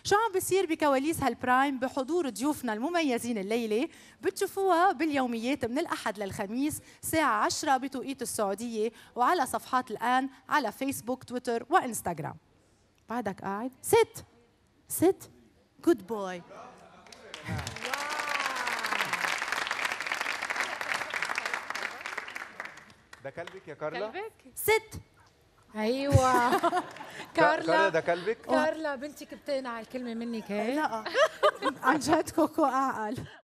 شو عم بيصير بكواليس هالبرايم بحضور ضيوفنا المميزين الليلة بتشوفوها باليوميات من الأحد للخميس الساعة 10 بتوقيت السعودية، وعلى صفحات الآن على فيسبوك تويتر وإنستغرام. بعدك قاعد ست جود بوي. ده كلبك يا كارلا؟ كلبك؟ ست. ايوه كارلا ده كلبك؟ كارلا بنتك بتقنع الكلمه منك هيك؟ لا عن جد كوكو أعقل.